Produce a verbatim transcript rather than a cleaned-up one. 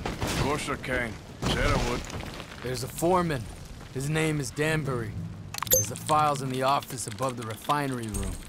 Of course I can. Said I would. There's a foreman. His name is Danbury. There's the files in the office above the refinery room.